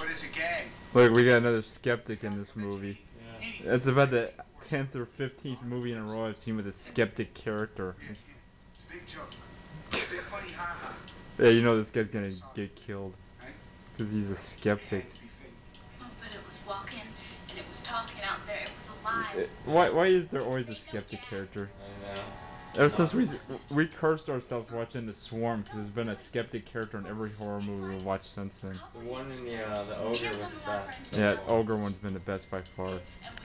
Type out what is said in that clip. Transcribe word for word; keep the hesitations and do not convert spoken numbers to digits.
it's a gang. Look, we got another skeptic in this movie. Yeah. It's about the tenth or fifteenth movie in a row I've seen with a skeptic character. It's a big joke. Big funny ha-ha. Yeah, you know this guy's gonna get killed. Right? Because he's a skeptic. Oh, but it was walking and it was talking out there. It was alive. Why, why is there always a skeptic character? I know. Ever since we we cursed ourselves watching The Swarm, because there's been a skeptic character in every horror movie we've watched since then. The one in the uh, the ogre was best. Yeah, ogre one's been the best by far.